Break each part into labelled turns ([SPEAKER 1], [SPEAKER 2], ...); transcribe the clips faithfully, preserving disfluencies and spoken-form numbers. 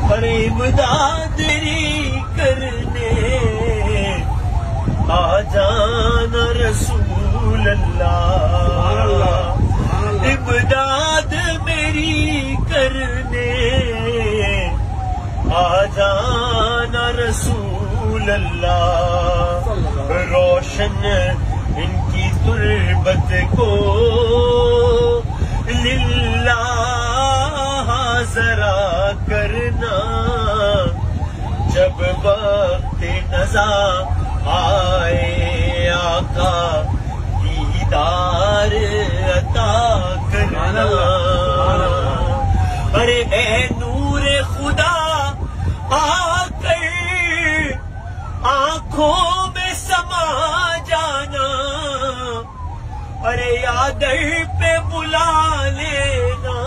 [SPEAKER 1] ارے امداد میری کرنے آ جانا رسول اللہ، امداد میری کرنے آ جانا رسول اللہ، روشن ان کی تربت کو للہ ذرا کرنا، جب وقت نزا آئے آقا دیدار عطا کرنا۔ ارے اے نور خدا آ کر آنکھوں میں سما جانا، ارے یادر پہ بلا لینا،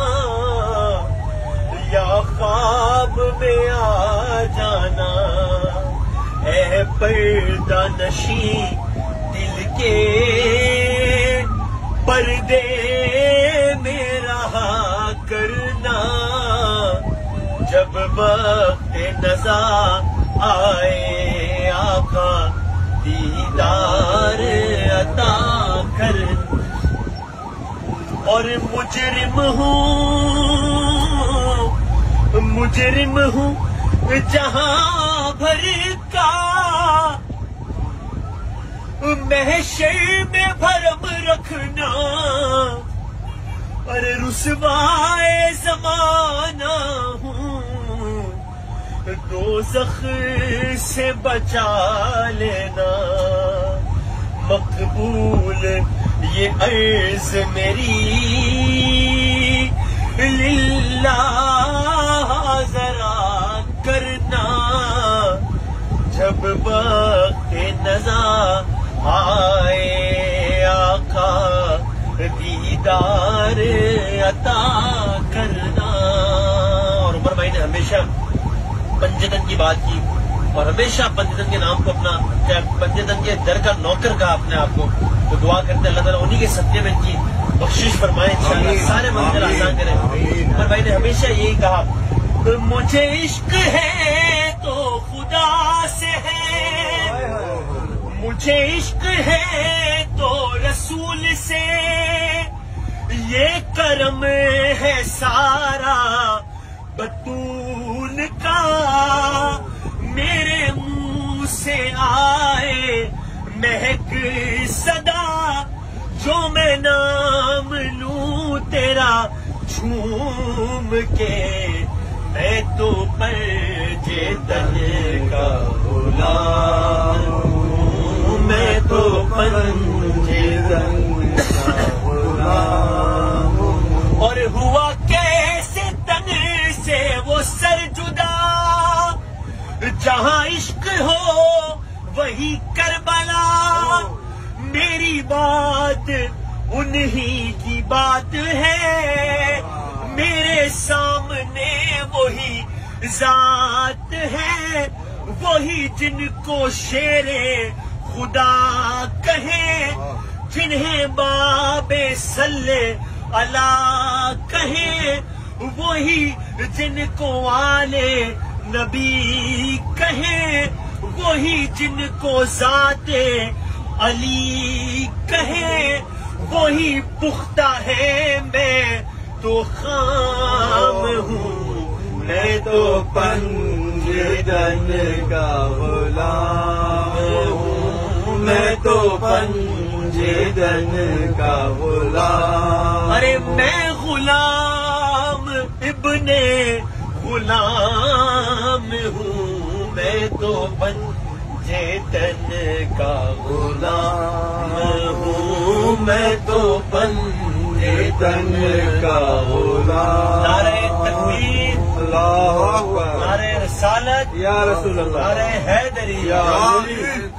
[SPEAKER 1] یا خواب میں آ جانا، اے پردہ نشیں دل کے پردے میں رہا کرنا، جب وقت نزا آئے آقا دیدار عطا کرنا۔ اور مجرم ہوں مجرم ہوں جہاں بھر کا، محشر میں بھرم رکھنا، ارے رسوائے زمانہ ہوں، دوزخ سے بچا لینا، مقبول یہ عرض میری للہ ذرا کرنا، جب وقت نزا آئے آقا دیدار عطا کرنا۔ اور عمر بھائی نے ہمیشہ پنجتن کی بات کی، اور ہمیشہ پنجتن کے نام کو اپنا پنجتن کے در کا نوکر کہا اپنے آپ کو، تو دعا کرتے اللہ تعالیٰ انہی کے صدقے میں ان کی بخشش فرمائے، انشاءاللہ سارے منزل آسان کریں۔ عمر بھائی نے ہمیشہ یہی کہا، مجھے عشق ہے تو خدا سے ہے، مجھے عشق ہے تو رسول سے، یہ کرم ہے سارا بطول کا، میرے منہ سے آئے مہک صدا، جو میں نام لوں تیرا جھوم کے، میں تو پنجے تن کا غلام ہوں، میں تو پنجے تن کا غلام ہوں۔ اور ہوا کیسے تن سے وہ سر جدا، جہاں عشق ہو وہی کربلا، میری بات انہی کی بات ہے، میرے سامنے وہی ذات ہے، وہی جن کو شیر خدا کہیں، جنہیں باب صلی اللہ کہیں، وہی جن کو آل نبی کہیں، وہی جن کو ذات علی کہیں، وہی پختہ ہے میں تو خام ہوں، میں تو پنجتن کا غلام ہوں، میں تو پنجتن کا غلام۔ ارے میں غلام ابن غلام ہوں، میں تو پنجتن کا غلام ہوں، میں تو پنجتن کا غلام۔ نعرہ تکبیر،
[SPEAKER 2] اللہ اکبر،
[SPEAKER 1] نعرہ رسالت
[SPEAKER 2] یا رسول اللہ،
[SPEAKER 1] نعرہ حیدری،
[SPEAKER 2] یا علی۔